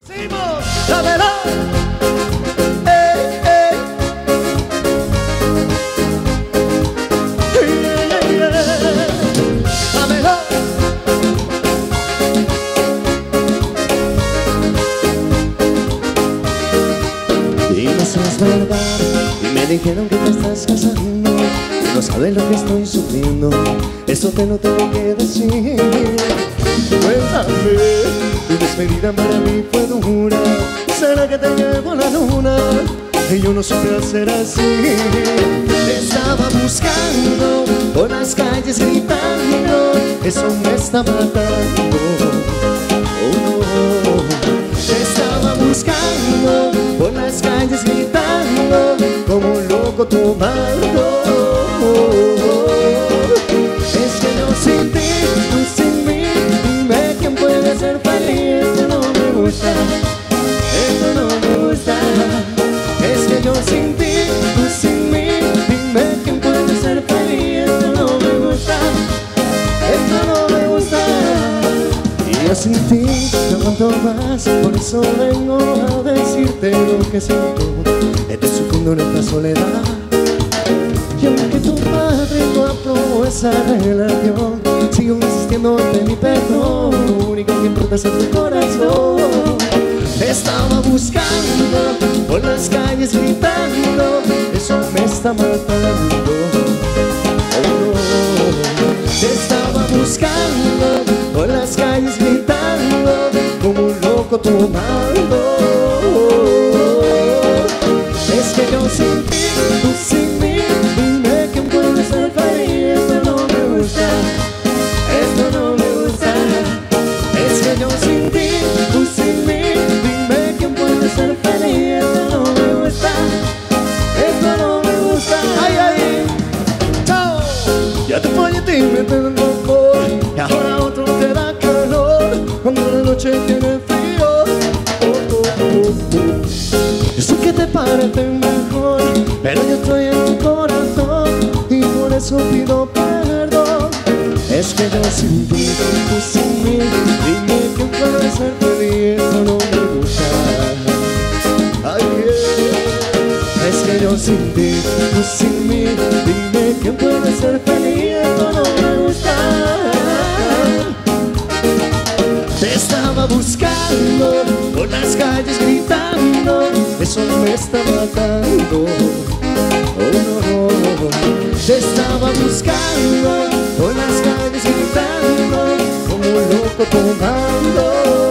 Simón, dámelo. Ey, ey. Dámelo. Y no es verdad, y me dijeron que te estás casando. Y no sabes lo que estoy sufriendo, eso te lo tengo que decir. Cuéntame, tu despedida para mí fue dura. ¿Será que te llevo a la luna? Y yo no supe hacer así. Te estaba buscando por las calles gritando, eso me está matando. Oh, te estaba buscando por las calles gritando, como un loco tomando. Es que yo sin ti, tú sin mí, dime quién puede ser feliz. Esto no me gusta, esto no me gusta. Es que yo sin ti, tú sin mí, dime quién puede ser feliz. Esto no me gusta, esto no me gusta. Y yo sin ti no aguanto más, por eso vengo a decirte lo que siento. Estoy sufriendo en esta soledad. Y aunque tu padre no aprobó esa relación, sigo insistiendo ante mi perdón. Lo único que importa es tu corazón. Te estaba buscando por las calles gritando, eso me está matando. Oh, no. Te estaba buscando por las calles gritando, como un loco tomando. Es que yo sin ti, tú sin mí, dime quién puede ser feliz. Esto no me gusta, esto no me gusta. Es que yo sin ti, tú sin mí, dime quién puede ser feliz. Esto no me gusta, esto no me gusta. Ay, ay, chao. Ya te fallé y me tengo amor, y ahora otro te da calor cuando la noche tiene frío. Oh, oh, oh, oh. Yo sé que te parece mejor, pero yo estoy en tu corazón y por eso pido perdón. Es que yo sin ti, tú sin mí, dime quién puede ser feliz. Esto no me gusta. Ay, yeah. Es que yo sin ti, tú sin mí, dime quién puede ser feliz. Esto no me gusta. Te estaba buscando por las calles gritando, eso me está matando. Oh, no, no. Te estaba buscando por las calles gritando, como un loco tomando.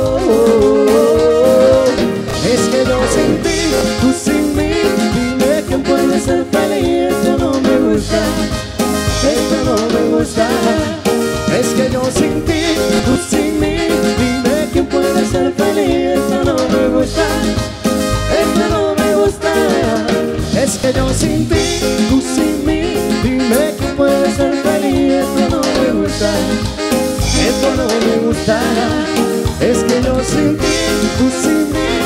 Es que yo sin ti, tú sin mí, dime quién puede ser feliz. Esto no me gusta, esto no me gusta. Es que yo sin ti, tú sin mí, dime quién puede ser feliz. Esto no me gusta, esto no me gusta. Es que yo sin ti, tú sin mí, dime quién puede ser feliz. Esto no me gusta, esto no me gusta. Es que yo sin ti, tú sin mí,